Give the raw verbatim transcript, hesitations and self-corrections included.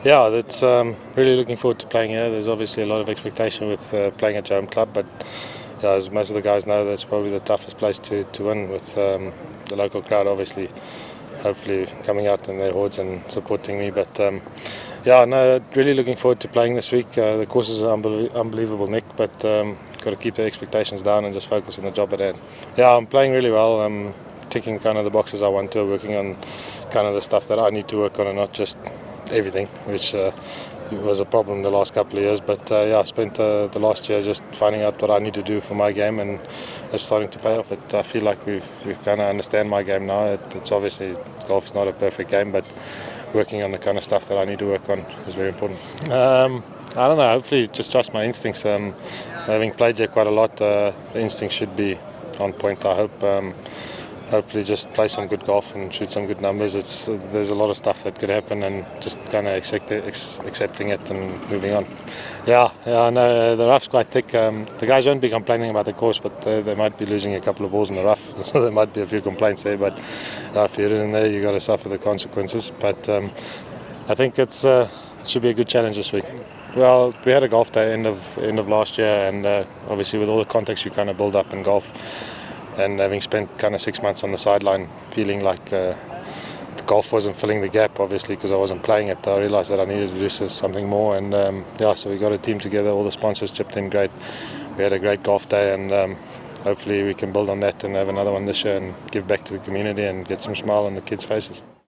Yeah, that's um, really looking forward to playing here. There's obviously a lot of expectation with uh, playing at your home club, but yeah, as most of the guys know, that's probably the toughest place to, to win with um, the local crowd, obviously, hopefully coming out in their hordes and supporting me. But um, yeah, no, really looking forward to playing this week. Uh, the course is unbelie unbelievable, Nick, but um, got to keep the expectations down and just focus on the job at hand. Yeah, I'm playing really well. I'm ticking kind of the boxes I want to, working on kind of the stuff that I need to work on and not just everything, which uh, was a problem the last couple of years. But uh, yeah, I spent uh, the last year just finding out what I need to do for my game, and it's starting to pay off. It, I feel like we've we've kind of understand my game now. It, it's obviously golf is not a perfect game, but working on the kind of stuff that I need to work on is very important. Um, I don't know. Hopefully, just trust my instincts. Um, having played here quite a lot, uh, the instincts should be on point. I hope. Um, Hopefully, just play some good golf and shoot some good numbers. It's uh, there's a lot of stuff that could happen, and just kind of accept it, ex accepting it and moving on. Yeah, yeah. No, the rough's quite thick. Um, the guys won't be complaining about the course, but uh, they might be losing a couple of balls in the rough, so there might be a few complaints there. But uh, if you're in there, you got to suffer the consequences. But um, I think it's uh, it should be a good challenge this week. Well, we had a golf day end of end of last year, and uh, obviously with all the context you kind of build up in golf. And having spent kind of six months on the sideline, feeling like uh, the golf wasn't filling the gap, obviously, because I wasn't playing it, I realised that I needed to do something more. And um, yeah, so we got a team together, all the sponsors chipped in great. We had a great golf day, and um, hopefully we can build on that and have another one this year and give back to the community and get some smile on the kids' faces.